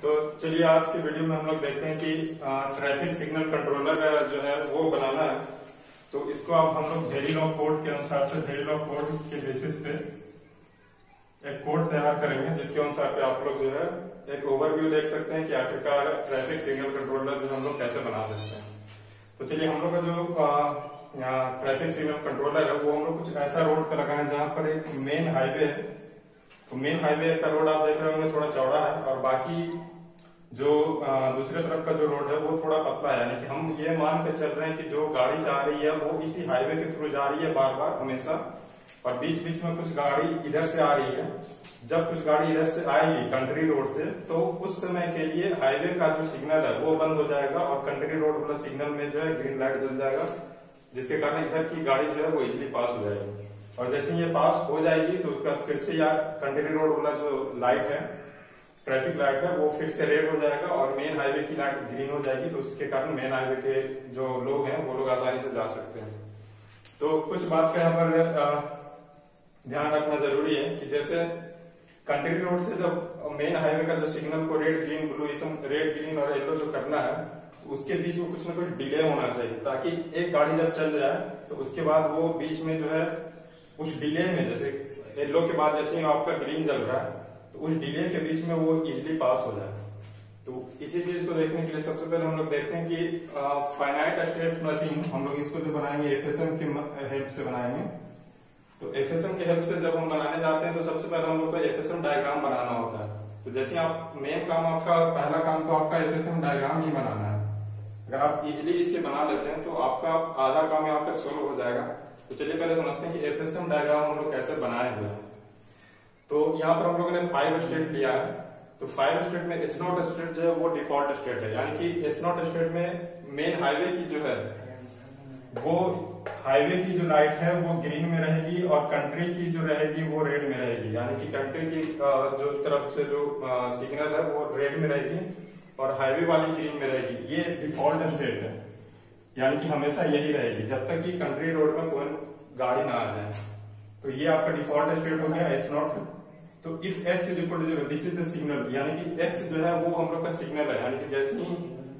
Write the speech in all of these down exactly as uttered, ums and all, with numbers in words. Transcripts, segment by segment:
तो चलिए आज के वीडियो में हम लोग देखते हैं कि ट्रैफिक सिग्नल कंट्रोलर जो है वो बनाना है। तो इसको आप हम लोग वेरिलॉग कोड के अनुसार से वेरिलॉग कोड के बेसिस पे एक कोड तैयार करेंगे, जिसके अनुसार पे आप लोग जो है एक ओवरव्यू देख सकते हैं कि आखिरकार ट्रैफिक सिग्नल कंट्रोलर जो हम लोग कैसे बना सकते हैं। तो चलिए हम लोग का जो ट्रैफिक सिग्नल कंट्रोलर है वो हम लोग कुछ ऐसा रोड पे लगाए जहां पर एक मेन हाईवे है। तो मेन हाईवे का रोड आप देख रहे होंगे थोड़ा चौड़ा है और बाकी जो दूसरे तरफ का जो रोड है वो थोड़ा पतला है। यानी कि हम ये मान के चल रहे हैं कि जो गाड़ी जा रही है वो इसी हाईवे के थ्रू जा रही है बार बार हमेशा, और बीच बीच में कुछ गाड़ी इधर से आ रही है। जब कुछ गाड़ी इधर से आएगी कंट्री रोड से, तो उस समय के लिए हाईवे का जो सिग्नल है वो बंद हो जाएगा और कंट्री रोड वाला सिग्नल में जो है ग्रीन लाइट जल जाएगा, जिसके कारण इधर की गाड़ी जो है वो इजिली पास हो जाएगी। और जैसे ये पास हो जाएगी तो उसके बाद फिर से यार कंट्री रोड वाला जो लाइट है, ट्रैफिक लाइट है, वो फिर से रेड हो जाएगा और मेन हाईवे की लाइट ग्रीन हो जाएगी। तो उसके कारण मेन हाईवे के जो लोग हैं वो लोग आसानी से जा सकते हैं। तो कुछ बात का यहाँ पर ध्यान रखना जरूरी है कि जैसे कंट्री रोड से जब मेन हाईवे का जो सिग्नल को red green blue red green और येलो जो करना है, उसके बीच में कुछ ना कुछ डिले होना चाहिए, ताकि एक गाड़ी जब चल जाए तो उसके बाद वो बीच में जो है उस डिले में, जैसे येलो के बाद जैसे ही आपका ग्रीन चल रहा है तो उस डिले के बीच में वो इजिली पास हो जाए। तो इसी चीज को देखने के लिए सबसे पहले हम लोग देखते हैं कि फाइनाइट स्टेट मशीन हम लोग इसको जो बनाएंगे एफएसएम की हेल्प से बनाएंगे। तो एफएसएम की हेल्प से जब हम बनाने जाते हैं तो सबसे पहले हम लोग को एफएसएम डायग्राम बनाना होता है। तो जैसे आप मेन काम आपका पहला काम तो आपका एफएसएम डायग्राम ही बनाना है। अगर आप इजिली इसके बना लेते हैं तो आपका आधा काम यहाँ पर सोल्व हो जाएगा। तो चलिए पहले समझते हैं कि एफएसएम डायग्राम हम लोग कैसे बनाए हुए हैं। तो यहाँ पर हम लोगों ने फाइव स्टेट लिया है। तो फाइव स्टेट में एस नॉट स्टेट जो है वो डिफॉल्ट स्टेट है, यानी कि एस नॉट स्टेट में मेन हाईवे की जो है वो हाईवे की जो लाइट है वो ग्रीन में रहेगी और कंट्री की जो रहेगी वो रेड में रहेगी। यानी कि कंट्री की जो तरफ से जो सिग्नल है वो रेड में रहेगी और हाईवे वाली ग्रीन में रहेगी। ये डिफॉल्ट स्टेट है, यानी कि हमेशा यही रहेगी जब तक कि कंट्री रोड में कोई गाड़ी ना आ जाए। तो ये आपका डिफॉल्ट स्टेट हो गया एस नॉट। तो if x is equal to zero, this is the signal, यानी कि एक्स जो है वो हम लोग का सिग्नल है। यानी कि जैसे ही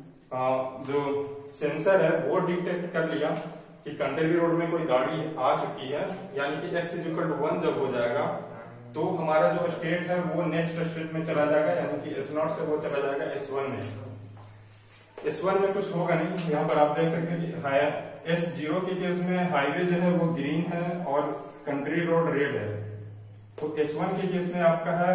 जो सेंसर है वो डिटेक्ट कर लिया कि कंट्री रोड में कोई गाड़ी आ चुकी है, यानी कि x is equal to one जब हो जाएगा तो हमारा जो स्टेट है वो नेक्स्ट स्टेट में चला जाएगा, यानी कि एस नॉट से वो चला जाएगा एस वन में। एस वन में कुछ होगा नहीं। यहाँ पर आप देख सकते हैं कि एस जीरो के केस में हाईवे जो है वो ग्रीन है और कंट्री रोड रेड है। तो एस वन के केस में आपका है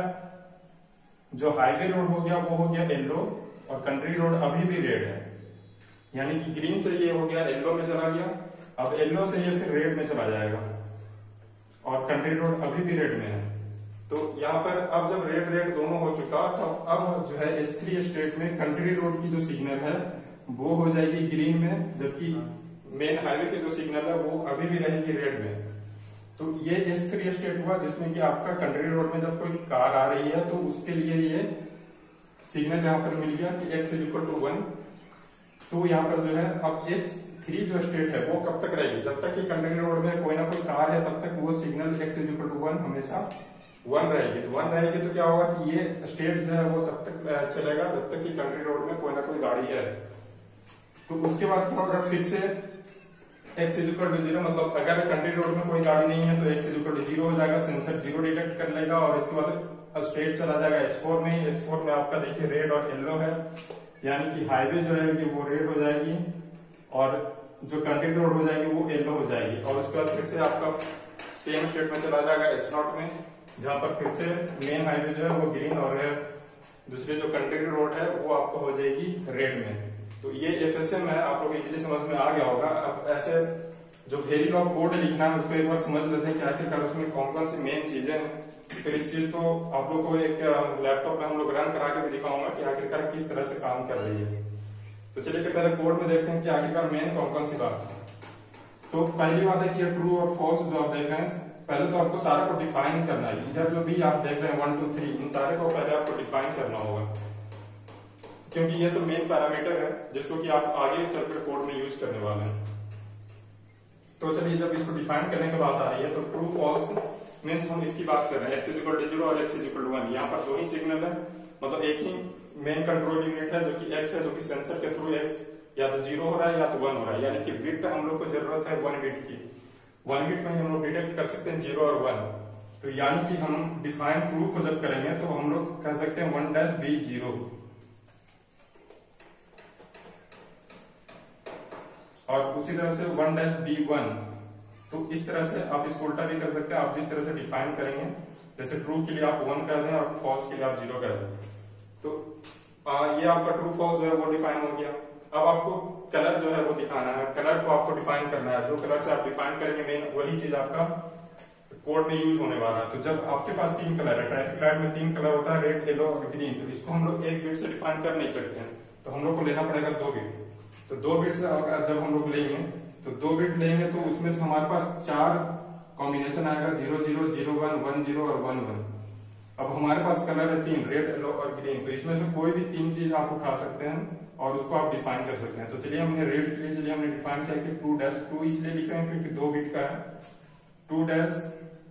जो हाईवे रोड हो गया वो हो गया येलो और कंट्री रोड अभी भी रेड है, यानी कि ग्रीन से ये हो गया येलो में चला गया, अब येलो से ये फिर रेड में चला जाएगा और कंट्री रोड अभी भी रेड में है। तो यहाँ पर अब जब रेड रेड दोनों हो चुका तो अब जो है एस थ्री स्टेट में कंट्री रोड की जो सिग्नल है वो हो जाएगी ग्रीन में, जबकि मेन हाईवे की जो सिग्नल है वो अभी भी रहेगी रेड में। तो ये एस थ्री स्टेट हुआ जिसमें कि आपका कंट्री रोड में जब कोई कार आ रही है तो उसके लिए ये सिग्नल यहाँ पर मिल गया कि x is equal to one. तो यहाँ पर जो है अब एस थ्री जो स्टेट है वो कब तक रहेगी, जब तक कि कंट्री रोड में कोई ना कोई कार है तब तक वो signal x is equal to one हमेशा वन रहेगी। तो वन रहेगी तो क्या होगा कि ये स्टेट जो है वो तब तक चलेगा जब तक कि कंट्री रोड में कोई ना कोई गाड़ी है। तो उसके बाद क्या होगा, फिर से x is equal to zero, मतलब अगर कंट्री रोड में कोई गाड़ी नहीं है तो x is equal to zero हो जाएगा, सेंसर जीरो डिटेक्ट कर लेगा और इसके बाद स्टेट चला जाएगा एस फोर में। एस फोर में आपका देखिए रेड और येलो है, यानी कि हाईवे जो रहेगी वो रेड हो जाएगी और जो कंट्री रोड हो जाएगी वो येलो हो जाएगी। और उसके बाद फिर से आपका सेम स्टेट में चला जाएगा एस नॉट में, जहां पर फिर से मेन हाईवे जो है वो ग्रीन और दूसरी जो कंट्री रोड है वो आपको हो जाएगी रेड में। तो ये एफएसएम है, आप लोग इजिली समझ में आ गया होगा। अब ऐसे जो वेरिलॉग कोड लिखना है उसको एक बार समझ लेते हैं कि आखिरकार उसमें कौन कौन सी मेन चीजें हैं। फिर इस चीज को आप लोग को एक लैपटॉप में हम लोग रन करा के भी दिखाऊंगा कि आखिरकार किस तरह से काम कर रही है। तो चलिए पहले कोड में देखते हैं कि आखिरकार मेन कौन कौन सी बात है। तो पहली बात है कि ट्रू और फॉल्स जो आप देख रहे हैं, पहले तो आपको सारे को डिफाइन करना है। इधर जो भी आप देख रहे हैं वन टू थ्री, इन सारे को पहले आपको डिफाइन करना होगा, क्योंकि ये सब मेन पैरामीटर है जिसको कि आप आगे चलकर कोड में यूज करने वाले हैं। तो चलिए जब इसको डिफाइन करने की बात आ रही है तो ट्रू फॉल्स मीन्स हम इसकी बात कर रहे हैं x is equal to zero और x is equal to one. यहाँ पर दो ही सिग्नल है, मतलब एक ही मेन कंट्रोल यूनिट है जो कि एक्स है, जो कि सेंसर के थ्रू एक्स या तो जीरो हो रहा है या तो वन हो रहा है, यानी कि बिट हम लोग को जरूरत है वन बिट की। वन बिट में हम लोग डिटेक्ट कर सकते हैं जीरो और वन। तो यानी कि हम डिफाइन ट्रू को जब करेंगे तो हम लोग कह सकते हैं वन डैश बी जीरो, और उसी तरह से वन डैश बी वन। तो इस तरह से आप इसको उल्टा भी कर सकते हैं, आप जिस तरह से डिफाइन करेंगे, जैसे ट्रू के लिए आप वन कर दें और फॉल्स के लिए आप जीरो कर दें। तो आ, ये आपका ट्रू फॉल्स जो है वो डिफाइन हो गया। अब आपको कलर जो है वो दिखाना है, कलर को आपको डिफाइन करना है। जो कलर से आप डिफाइन करेंगे मेन वही चीज आपका कोड में यूज होने वाला है। तो जब आपके पास तीन कलर है, ट्रैफिक लाइट में तीन कलर होता है, रेड, येलो और ग्रीन, तो इसको हम लोग एक बिट से डिफाइन कर नहीं सकते हैं, तो हम लोग को लेना पड़ेगा दो बिट। तो दो बिट से जब हम लोग लेंगे तो दो बिट लेंगे तो उसमें से हमारे पास चार कॉम्बिनेशन आएगा, zero zero, zero one, one zero और वन वन। अब हमारे पास कलर है तीन, रेड, येलो और ग्रीन, तो इसमें से कोई भी तीन चीज आप उठा सकते हैं और उसको आप डिफाइन कर सकते हैं। तो चलिए हमने रेड के लिए चलिए हमने डिफाइन किया कि टू डैश, टू इसलिए लिख रहे हैं क्योंकि दो बिट का है, two dash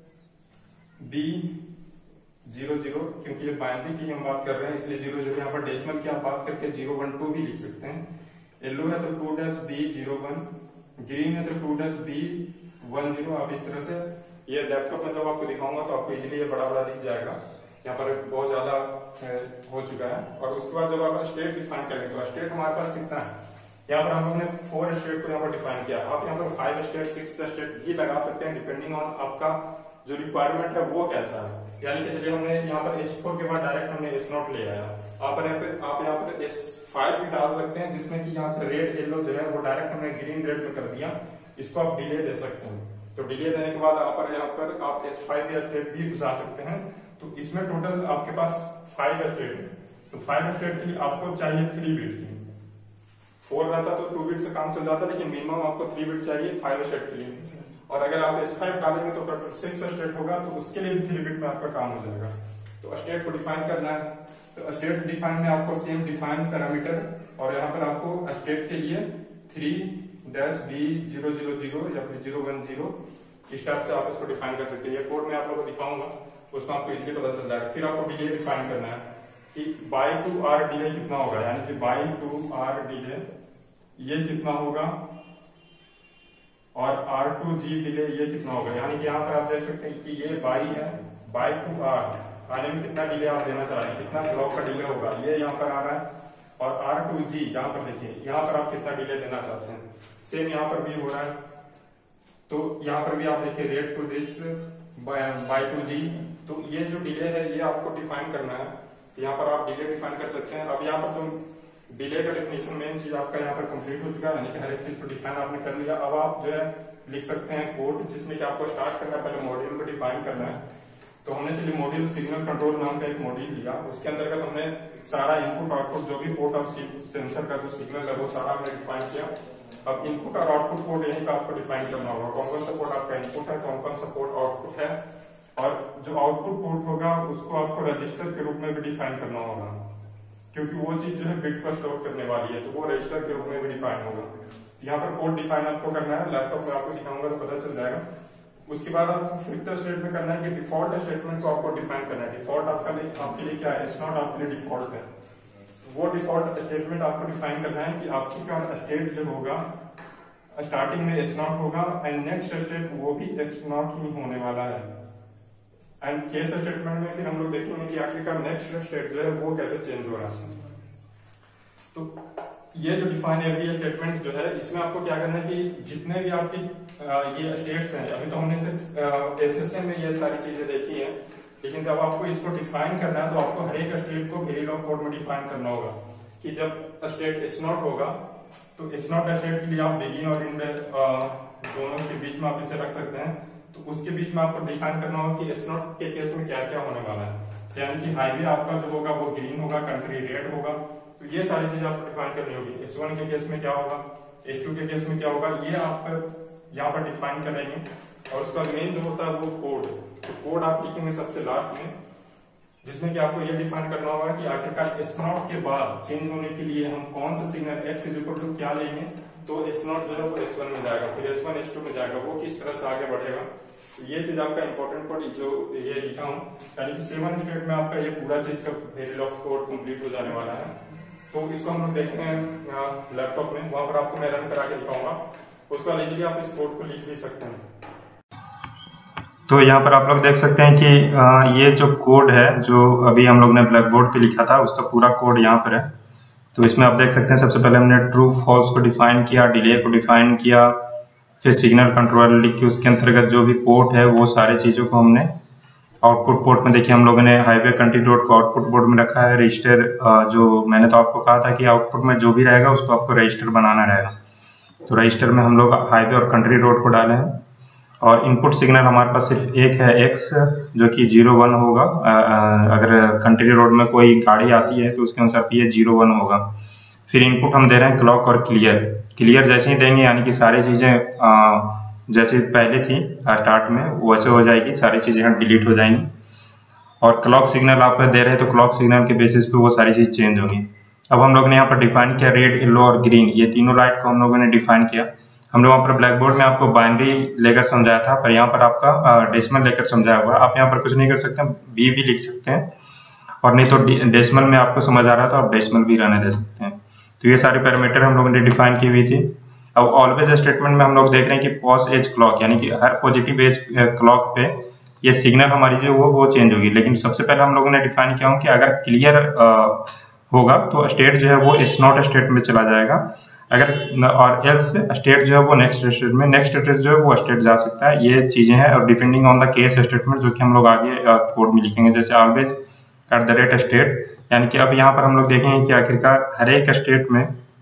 b zero zero, क्योंकि ये बाइनरी की हम बात कर रहे हैं इसलिए जीरो जीरो, यहाँ पर डेसिमल की आप बात करके जीरो वन टू भी लिख सकते हैं। येलो है तो two dash b zero one, green है तो two dash b one zero. आप इस तरह से ये लैपटॉप में जब आपको दिखाऊंगा तो आपको इजीली ये बड़ा बड़ा दिख जाएगा, यहाँ पर बहुत ज्यादा हो चुका है। और उसके बाद जब आप स्टेट डिफाइन करेंगे तो स्टेट हमारे पास कितना है, यहाँ पर हम लोग ने फोर स्टेट को यहाँ पर डिफाइन किया। आप यहाँ पर फाइव स्टेट, सिक्स स्टेट भी लगा सकते हैं डिपेंडिंग ऑन आपका जो रिक्वायरमेंट है वो कैसा है। यानी कि चलिए हमने यहाँ पर एस फोर के बाद डायरेक्ट हमने एस नॉट ले आया, आप यहाँ पे आप यहाँ पर एस फाइव भी डाल सकते हैं, जिसमें कि यहाँ से रेड येलो जो है वो डायरेक्ट हमने ग्रीन रेड में कर दिया, इसको आप डिले दे सकते हैं। तो डिले देने के बाद आप यहाँ पर आप एस फाइव या स्टेट भी घुसा सकते हैं। तो इसमें टोटल आपके पास फाइव स्टेट है, तो फाइव स्टेट के लिए आपको चाहिए थ्री बिट की। फोर रहता तो टू बिट से काम चल जाता, लेकिन मिनिमम आपको थ्री बिट चाहिए फाइव स्टेट के लिए। और अगर आप एस फाइव डालेंगे तो टोटल सिक्स स्टेट होगा, तो उसके लिए भी थ्री बिट में आपका काम हो जाएगा। तो स्टेट को डिफाइन करना है, तो स्टेट डिफाइन में आपको सेम डिफाइन पैरामीटर, और यहाँ पर आपको स्टेट के लिए three dash b zero zero zero या फिर जीरो वन जीरो, इस टाइप से आप इसको डिफाइन कर सकते हैं। ये कोड में आप लोगों को दिखाऊंगा, उसमें आपको इजीली पता चल जाएगा। फिर आपको डिले डिफाइन करना है कि बाई टू आर डिले कितना होगा, यानी कि बाई टू आर डिले ये कितना होगा, और आर टू जी डिले ये कितना होगा। यानी कि यहाँ पर आप देख सकते हैं कि ये बाई है, बाई टू आर आने में कितना डिले आप देना चाह रहे हैं, कितना ब्लॉक का डिले होगा, ये यहाँ पर आ रहा है। और आर टू जी यहाँ पर देखिए, यहाँ पर आप कितना डिले देना चाहते हैं, सेम यहाँ पर भी हो रहा है। तो यहाँ पर भी आप देखिए red to this Y to G, तो ये जो डिले है ये आपको डिफाइन करना है। तो यहाँ पर आप डिले डिफाइन कर सकते हैं। अब यहाँ पर जो डिले का डेफिनेशन मेन चीज आपका यहाँ पर कंप्लीट हो चुका है, यानी कि हर एक चीज को डिफाइन आपने कर लिया। अब आप जो है लिख सकते हैं कोड, जिसमें कि आपको स्टार्ट करना है, पहले मॉड्यूल को डिफाइन करना है। तो हमने चलिए मॉड्यूल सिग्नल कंट्रोल नाम का एक मॉड्यूल लिया, उसके अंतर्गत हमने सारा इनपुट आउटपुट जो भी पोर्ट ऑफ सेंसर का जो सिग्नल है वो सारा हमने डिफाइन किया। अब इनपुट और आउटपुट पोर्ट यहीं का आपको डिफाइन करना होगा, कौन कौन सा पोर्ट आपका इनपुट है, कौन कौन सा पोर्ट आउटपुट है, और जो आउटपुट पोर्ट होगा उसको आपको रजिस्टर के रूप में भी डिफाइन करना होगा, क्योंकि वो चीज जो है बिट पर स्टोर करने वाली है, तो वो रजिस्टर के रूप में भी डिफाइन होगा। यहाँ पर पोर्ट डिफाइन आपको करना है, लैपटॉप में आपको दिखाऊंगा तो पता चल जाएगा। उसके बाद आपको फिफ्थ स्टेट में करना है कि डिफॉल्ट स्टेटमेंट को आपको डिफाइन करना है। डिफॉल्ट आपका लिए आपके लिए क्या है, इट्स नॉट आपके लिए डिफॉल्ट है, वो डिफॉल्ट स्टेटमेंट आपको डिफाइन करना है कि आपके क्या स्टेट जो होगा स्टार्टिंग में एस नॉट होगा, एंड नेक्स्ट स्टेट वो भी एक्स नॉट ही होने वाला है। एंड केस स्टेटमेंट में फिर हम लोग देखेंगे कि आखिरकार नेक्स्ट स्टेट जो है वो कैसे चेंज हो रहा है। तो ये जो डिफाइन एवरी स्टेटमेंट जो है, इसमें आपको क्या करना है कि जितने भी आपकी ये स्टेट्स हैं, अभी तो हमने सिर्फ एफएसएम में ये सारी चीजें देखी हैं, लेकिन जब आपको इसको डिफाइन करना है तो आपको हर एक स्टेट को वेरिलॉग कोड में डिफाइन करना होगा कि जब स्टेट एस नॉट होगा तो एस नॉट स्टेट के लिए आप बिगिन और एंड दोनों के बीच में आप इसे रख सकते हैं। तो उसके बीच में आपको डिफाइन करना होगा कि एस नॉट के केस में क्या क्या होने वाला है, यानी कि हाईवे आपका जो होगा वो ग्रीन होगा, कंट्री रेड होगा। तो ये सारी चीजें आपको डिफाइन करनी होगी। एस वन के केस में क्या होगा, एस टू के केस में क्या होगा, ये आप यहाँ पर डिफाइन करेंगे। और उसका मेन जो होता है वो कोड, तो कोड आप लिखेंगे सबसे लास्ट में, जिसमें कि आपको ये डिफाइन करना होगा कि आखिरकार एस नॉट के बाद चेंज होने के लिए हम कौन सा signal x is equal to क्या लेंगे, तो एस नॉट जो है वो एस वन में जाएगा, फिर एस वन एस टू में जाएगा, वो किस तरह से आगे बढ़ेगा ये चीज आपका इंपॉर्टेंट पॉइंट जो ये लिखा हूँ, यानी कि सेवन स्टेट में आपका ये पूरा चीज का वेरिलॉग कोड कंप्लीट हो जाने वाला है। तो इसको हम लोग देखते हैं लैपटॉप में, वहां पर आपको मैं रन करा के दिखाऊंगा। उसको लीजिए आप इस कोड को लिख भी सकते हैं। तो यहाँ पर आप लोग देख सकते हैं कि ये जो कोड है जो अभी हम लोग ने ब्लैक बोर्ड पे लिखा था उसका पूरा कोड यहाँ पर है। तो इसमें आप देख सकते हैं सबसे पहले हमने ट्रू फॉल्स को डिफाइन किया, डिले को डिफाइन किया, फिर सिग्नल कंट्रोलर लिख के उसके अंतर्गत जो भी पोर्ट है वो सारी चीज़ों को हमने आउटपुट पोर्ट में देखिए हम लोगों ने हाईवे कंट्री रोड को आउटपुट पोर्ट में रखा है। रजिस्टर जो मैंने तो आपको कहा था कि आउटपुट में जो भी रहेगा उसको आपको रजिस्टर बनाना रहेगा। तो रजिस्टर में हम लोग हाईवे और कंट्री रोड को डाले हैं और इनपुट सिग्नल हमारे पास सिर्फ एक है एक्स जो कि जीरो वन होगा। अगर कंट्री रोड में कोई गाड़ी आती है तो उसके अनुसार ये जीरो वन होगा। फिर इनपुट हम दे रहे हैं क्लॉक और क्लियर। क्लियर जैसे ही देंगे यानी कि सारी चीज़ें जैसे पहले थी स्टार्ट में वैसे हो जाएगी, सारी चीज़ें यहाँ डिलीट हो जाएंगी। और क्लॉक सिग्नल आप दे रहे हैं तो क्लॉक सिग्नल के बेसिस पे वो सारी चीज़ चेंज होंगी। अब हम लोग ने यहाँ पर डिफाइन किया रेड, येलो और ग्रीन, ये तीनों लाइट को हम लोगों ने डिफाइन किया। हम लोग वहाँ पर ब्लैक बोर्ड में आपको बाइनरी लेकर समझाया था, पर यहाँ पर आपका डेसिमल लेकर समझाया हुआ है। आप यहाँ पर कुछ नहीं कर सकते, बी भी लिख सकते हैं, और नहीं तो डेसिमल में आपको समझ आ रहा है तो आप डेसिमल भी रहने दे सकते हैं। तो ये सारे पैरामीटर हम लोगों ने डिफाइन की हुई थी। अब ऑलवेज स्टेटमेंट में हम लोग देख रहे हैं कि पॉज एज क्लॉक, यानी कि हर पॉजिटिव एज क्लॉक पे ये सिग्नल हमारी जो वो वो चेंज होगी। लेकिन सबसे पहले हम लोगों ने डिफाइन किया हूँ कि अगर क्लियर होगा तो स्टेट जो है वो इस नॉट स्टेट में चला जाएगा, अगर और एल्स स्टेट जो है वो नेक्स्ट स्टेट में, नेक्स्ट स्टेट जो है वो स्टेट जा सकता है। ये चीजें हैं और depending on the case statement जो कि हम लोग आगे कोड में लिखेंगे, जैसे always at the rate state. यानी कि अब यहाँ पर हम लोग देखेंगे कि आखिरकार हर एक स्टेट में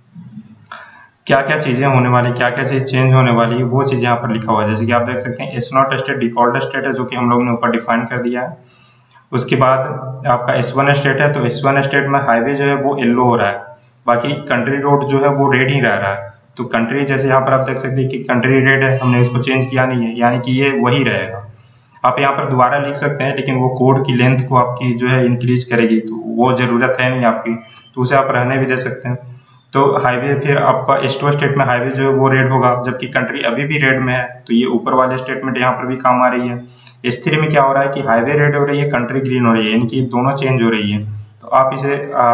क्या क्या चीजें होने वाली, क्या क्या चीज चेंज होने वाली है, वो चीज यहाँ पर लिखा हुआ है। जैसे कि आप देख सकते हैं S naught state default state है जो कि हम लोग ने ऊपर डिफाइन कर दिया है। उसके बाद आपका एस वन स्टेट है, तो एस वन स्टेट में हाईवे जो है वो येलो हो रहा है, बाकी कंट्री रोड जो है वो रेड ही रह रहा है। तो कंट्री जैसे यहाँ पर आप देख सकते हैं कि कंट्री रेड है, हमने उसको चेंज किया नहीं है, यानी कि ये वही रहेगा। आप यहाँ पर दोबारा लिख सकते हैं लेकिन वो कोड की लेंथ को आपकी जो है इंक्रीज करेगी, तो वो जरूरत है नहीं आपकी, तो उसे आप रहने भी दे सकते हैं। तो हाईवे फिर आपका एस टू स्टेट में हाईवे जो है वो रेड होगा, जबकि कंट्री अभी भी रेड में है, तो ये ऊपर वाले स्टेटमेंट यहाँ पर भी काम आ रही है। एस थ्री में क्या हो रहा है कि हाईवे रेड हो रही है, कंट्री ग्रीन हो रही है, यानी कि दोनों चेंज हो रही है। तो आप इसे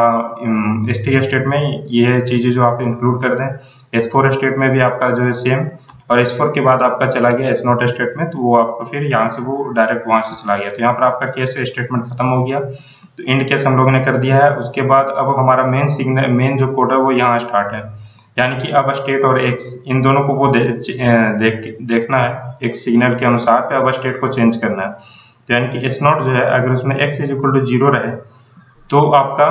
एस थ्री स्टेट में ये चीजें जो आप इंक्लूड कर दें। एस फोर स्टेट में भी आपका जो है सेम, और एस फोर के बाद आपका चला गया एस नॉट स्टेट में, तो वो आपको फिर यहाँ से वो डायरेक्ट वहां से चला गया। तो यहाँ पर आपका केस स्टेटमेंट खत्म हो गया, तो इंड केस हम लोगों ने कर दिया है। उसके बाद अब हमारा मेन सिग्नल मेन जो कोड है वो यहाँ स्टार्ट है, यानी कि अब स्टेट और एक्स इन दोनों को वो दे, देख देखना है एक सिग्नल के अनुसार पे, अब स्टेट को चेंज करना है। तो यानी कि एस नॉट जो है अगर उसमें X is equal to zero रहे तो आपका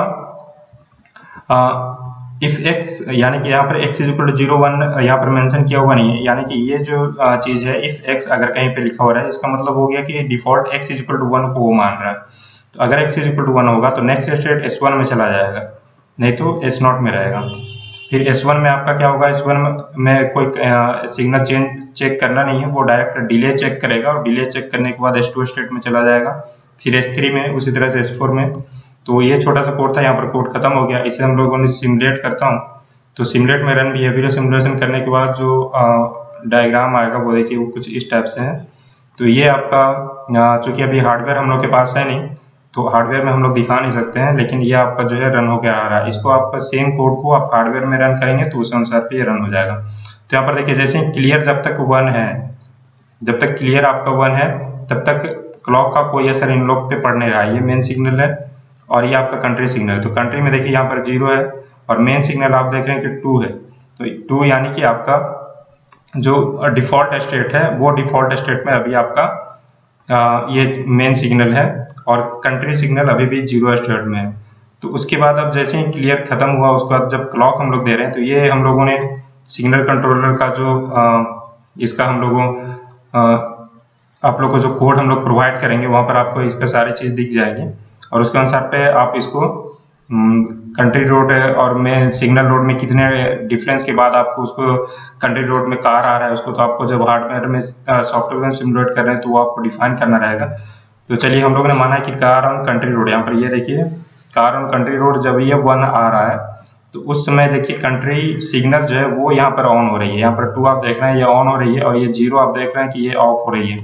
इफ एक्स, यानी कि यहाँ पर x is equal to zero one यहाँ पर मेंशन किया हुआ नहीं है, यानी कि ये जो चीज है इफ x अगर कहीं पे लिखा हो रहा है इसका मतलब हो गया कि default x is equal to one को वो मान रहा है। तो अगर x is equal to one होगा तो नेक्स्ट स्टेट एस वन में चला जाएगा, नहीं तो एस नॉट में रहेगा। फिर एस वन में आपका क्या होगा, एस वन में कोई सिग्नल चेंज चेक करना नहीं है, वो डायरेक्ट डिले चेक करेगा, और डिले चेक करने के बाद एस टू स्टेट में चला जाएगा, फिर एस थ्री में, उसी तरह से एस फोर में। तो ये छोटा सा कोड था, यहाँ पर कोड खत्म हो गया। इसे हम लोगों ने सिमुलेट करता हूँ, तो सिमुलेट में रन बिहेवियर सिमुलेशन करने के बाद जो डायग्राम आएगा वो देखिए वो कुछ इस टाइप से है। तो ये आपका चूंकि अभी हार्डवेयर हम लोग के पास है नहीं, तो हार्डवेयर में हम लोग दिखा नहीं सकते हैं, लेकिन ये आपका जो है रन होकर आ रहा है। इसको आप सेम कोड को आप हार्डवेयर में रन करेंगे तो उस अनुसार पे ये रन हो जाएगा। तो यहाँ पर देखिए जैसे क्लियर जब तक वन है, जब तक क्लियर आपका वन है तब तक क्लॉक का कोई असर इन लोग पे पड़ नहीं रहा है। ये मेन सिग्नल है और ये आपका कंट्री सिग्नल, तो कंट्री में देखिए यहाँ पर जीरो है और मेन सिग्नल आप देख रहे हैं कि टू है। तो टू यानी कि आपका जो डिफॉल्ट स्टेट है वो डिफॉल्ट स्टेट में अभी आपका आ, ये मेन सिग्नल है, और कंट्री सिग्नल अभी भी जीरो स्टेट में है। तो उसके बाद अब जैसे ही क्लियर खत्म हुआ उसके बाद जब क्लॉक हम लोग दे रहे हैं, तो ये हम लोगों ने सिग्नल कंट्रोलर का जो आ, इसका हम लोगों आप लोग को जो कोड हम लोग प्रोवाइड करेंगे वहां पर आपको इसका सारी चीज दिख जाएगी, और उसके अनुसार पे आप इसको कंट्री रोड और में सिग्नल रोड में कितने डिफरेंस के बाद आपको उसको कंट्री रोड में कार आ रहा है उसको, तो आपको जब हार्डवेयर में सॉफ्टवेयर में सिमुलेट कर रहे हैं तो वो आपको डिफाइन करना रहेगा। तो चलिए हम लोगों ने माना कि कार ऑन कंट्री रोड, यहाँ पर ये देखिए कार ऑन कंट्री रोड जब ये वन आ रहा है तो उस समय देखिए कंट्री सिग्नल जो है वो यहाँ पर ऑन हो रही है। यहाँ पर टू आप देख रहे हैं ये ऑन हो रही है, और ये जीरो आप देख रहे हैं कि ये ऑफ हो रही है।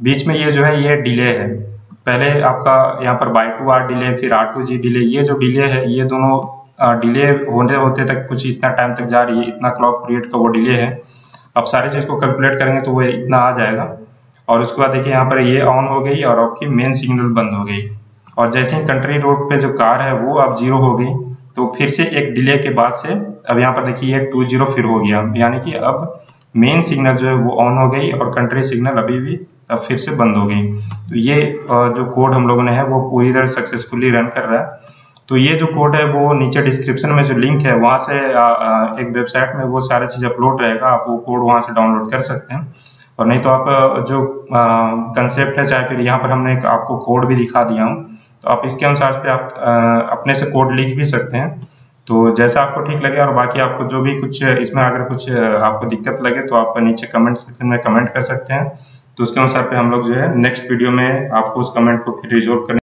बीच में ये जो है ये डिले है। पहले आपका यहाँ पर बाई टू आर डिले, फिर आर टू जी डिले, ये जो डिले है ये दोनों डिले होने होते तक कुछ इतना टाइम तक जा रही है, इतना क्लॉक पीरियड का वो डिले है। अब सारी चीज़ को कैलकुलेट करेंगे तो वो इतना आ जाएगा। और उसके बाद देखिए यहाँ पर ये ऑन हो गई और आपकी मेन सिग्नल बंद हो गई। और जैसे ही कंट्री रोड पे जो कार है वो अब जीरो हो गई, तो फिर से एक डिले के बाद से अब यहाँ पर देखिए ये टू जीरो फिर हो गया, यानी कि अब मेन सिग्नल जो है वो ऑन हो गई और कंट्री सिग्नल अभी भी अब फिर से बंद हो गई। तो ये जो कोड हम लोगों ने है वो पूरी तरह सक्सेसफुली रन कर रहा है। तो ये जो कोड है वो नीचे डिस्क्रिप्शन में जो लिंक है वहाँ से एक वेबसाइट में वो सारी चीज़ अपलोड रहेगा, आप वो कोड वहाँ से डाउनलोड कर सकते हैं। और नहीं तो आप जो कंसेप्ट है, चाहे फिर यहाँ पर हमने एक आपको कोड भी दिखा दिया हूँ, तो आप इसके अनुसार पे आप आ, अपने से कोड लिख भी सकते हैं। तो जैसा आपको ठीक लगे, और बाकी आपको जो भी कुछ इसमें अगर कुछ आपको दिक्कत लगे तो आप नीचे कमेंट सेक्शन में कमेंट कर सकते हैं। तो उसके अनुसार पे हम लोग जो है नेक्स्ट वीडियो में आपको उस कमेंट को फिर रिजॉल्व करने